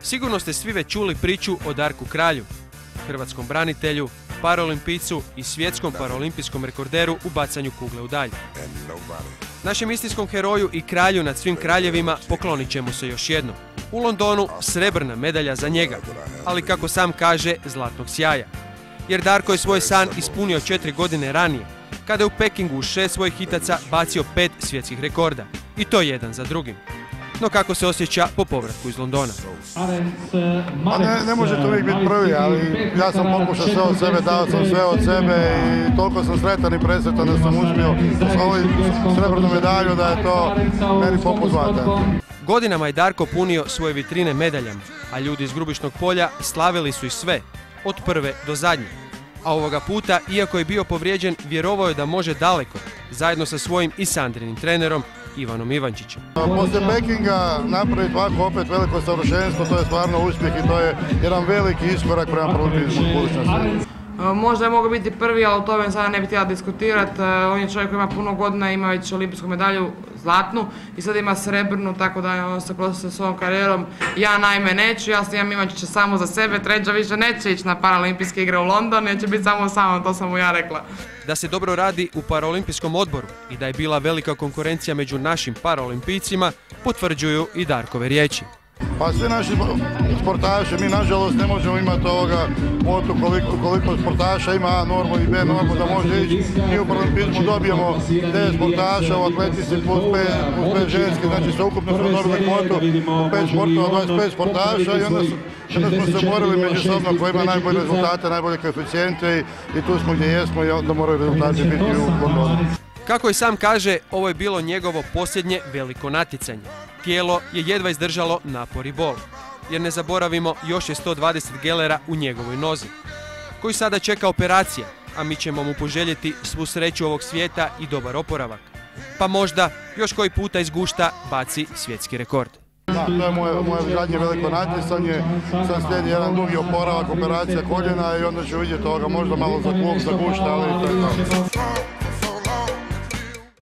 Sigurno ste svi već čuli priču o Darku Kralju, hrvatskom branitelju, paraolimpijcu i svjetskom paraolimpijskom rekorderu u bacanju kugle u dalj. Našem istinskom heroju i kralju nad svim kraljevima poklonit ćemo se još jednom. U Londonu srebrna medalja za njega, ali kako sam kaže, zlatnog sjaja. Jer Darko je svoj san ispunio 4 godine ranije, kada je u Pekingu u 6 svojih hitaca bacio 5 svjetskih rekorda. I to jedan za drugim. No kako se osjeća po povratku iz Londona? Ne može to uvijek biti prvi, ali ja sam pokušao sve od sebe, dao sam sve od sebe i toliko sam sretan i presretan da sam uspio s ovu srebrnu medalju, da je to meni poput zlata. Godinama je Darko punio svoje vitrine medaljama, a ljudi iz Grubišnog Polja slavili su ih sve, od prve do zadnje. A ovoga puta, iako je bio povrijeđen, vjerovao je da može daleko, zajedno sa svojim i Sandrinim trenerom, Ivanom Ivančićem. Poslije Pekinga napraviti ovako opet veliko savršenstvo, to je stvarno uspjeh i to je jedan veliki iskorak prema paraolimpijskom budućnosti. Možda je mogao biti prvi, ali o tome sada ne bih htjela diskutirati. On je čovjek koji ima puno godina, ima već olimpijsku medalju zlatnu i sad ima srebrnu, tako da on se prosio sa svojom karijerom. Ja naime neću, ja imam Ivančića samo za sebe, Tređa više neće ići na paraolimpijske igre u London, neće biti samo sa mnom, to sam mu ja rekla. Da se dobro radi u paraolimpijskom odboru i da je bila velika konkurencija među našim paraolimpijcima, potvrđuju i Darkove riječi. Pa svi naši sportaši, mi nažalost ne možemo imati ovoga motu koliko sportaša ima A normu i B normu da može ići. Mi u paraolimpizmu dobijemo 9 sportaša u atletici plus 5 ženski, znači sveukupno smo dobili kvotu u 5 sportova, 25 sportaša i onda smo se borili međusobno ko ima najbolje rezultate, najbolje koeficijente i tu smo gdje jesmo i onda moraju rezultati biti u Londonu. Kako i sam kaže, ovo je bilo njegovo posljednje veliko natjecanje. Tijelo je jedva izdržalo napor i bol, jer ne zaboravimo, još je 120 gelera u njegovoj nozi, koji sada čeka operacija, a mi ćemo mu poželjeti svu sreću ovog svijeta i dobar oporavak. Pa možda još koji puta iz gušta baci svjetski rekord. Da, to je moje zadnje veliko natjecanje, sad slijedi jedan dugi oporavak, operacija koljena i onda ću vidjeti ovoga možda malo za klub, za gušta, ali to je to.